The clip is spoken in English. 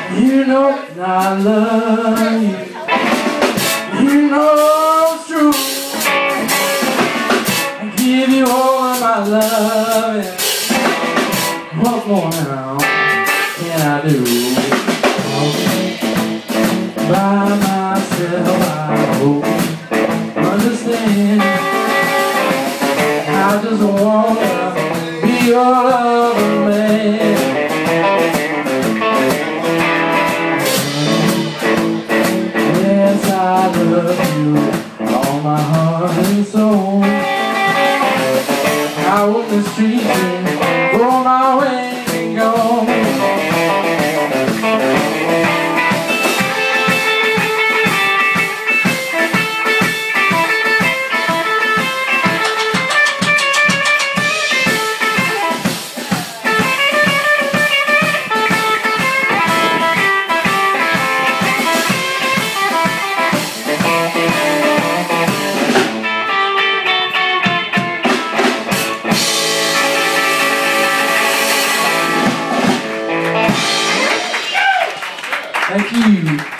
You know I love you. You know it's true. I give you all of my love. And what more now can I do? By myself I hope you understand. I just wanna be your lover, man. Yes, I love you, all my heart and soul. I won't mistreat you, go my way and go. Thank you.